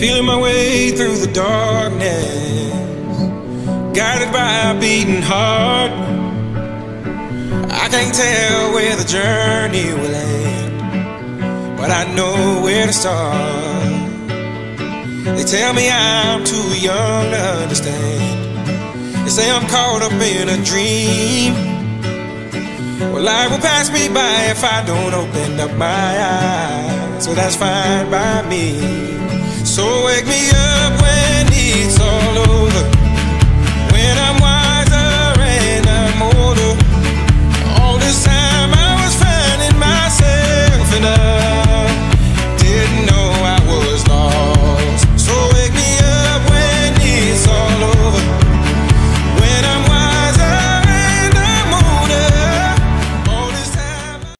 Feeling my way through the darkness, guided by a beating heart. I can't tell where the journey will end, but I know where to start. They tell me I'm too young to understand. They say I'm caught up in a dream. Well, life will pass me by if I don't open up my eyes. So that's fine by me. So wake me up when it's all over.